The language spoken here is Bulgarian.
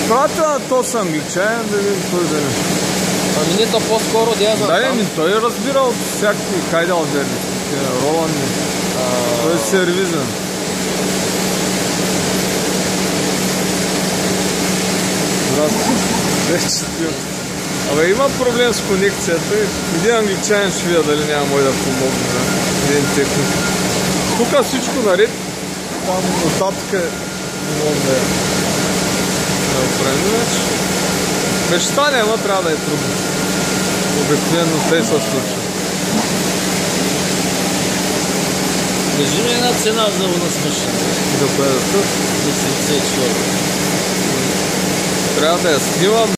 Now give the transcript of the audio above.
Пратя то съм англичанин, да видим той да не. Ами не, то по-скоро да я знам. Да, той разбира от всякакви хайдалберги, Роланди. Той е сервизен. Здравствуйте. Вече Абе, има проблем с конекцията. Един англичанин ще видя дали няма мой да помогне. Един техник. Тук всичко наред. Там оттатък не мога да оправим. Вече стане, ама трябва да е трудно. Обикновено те се случва. Кажи ми една цена за на смешна. За кое да са? За 70 човека. Трябва да я снимам.